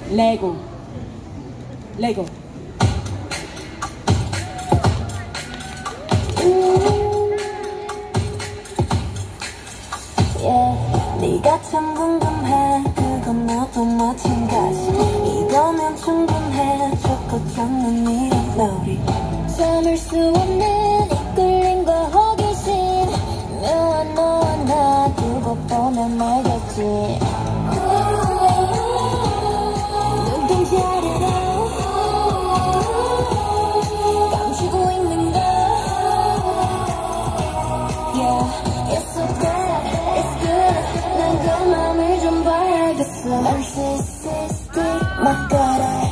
레고 네가 참 궁금해. 그건 나도 마찬가지. 이거면 충분해. 좋고 잡는 이런 놀이. 참을 수 없는 이끌림과 호기심. 묘한 너와 나 두고 보면 알겠지. 눈동자 아래로 감추고 있는 걸. Yeah, it's so bad, it's good. 난 그 맘을 좀 봐야겠어. Narcissistic, 막 깔아.